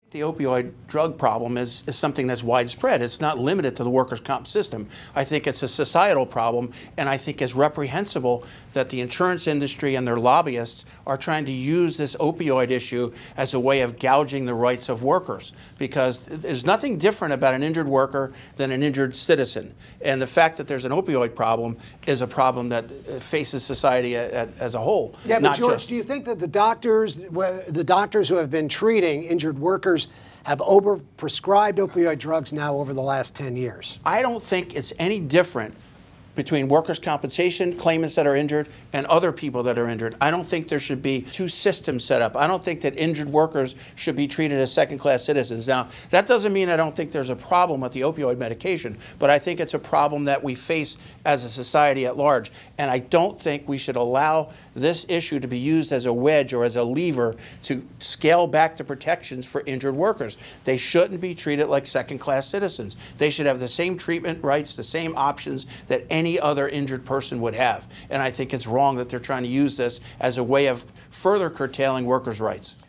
The opioid drug problem is something that's widespread. It's not limited to the workers' comp system. I think it's a societal problem, and I think it's reprehensible that the insurance industry and their lobbyists are trying to use this opioid issue as a way of gouging the rights of workers, because there's nothing different about an injured worker than an injured citizen. And the fact that there's an opioid problem is a problem that faces society as a whole. Yeah, but George, do you think that the doctors who have been treating injured workers have overprescribed opioid drugs now over the last 10 years? I don't think it's any different between workers' compensation claimants that are injured and other people that are injured. I don't think there should be two systems set up. I don't think that injured workers should be treated as second-class citizens. Now, that doesn't mean I don't think there's a problem with the opioid medication, but I think it's a problem that we face as a society at large. And I don't think we should allow this issue to be used as a wedge or as a lever to scale back the protections for injured workers. They shouldn't be treated like second-class citizens. They should have the same treatment rights, the same options that any other injured person would have. And I think it's wrong that they're trying to use this as a way of further curtailing workers' rights.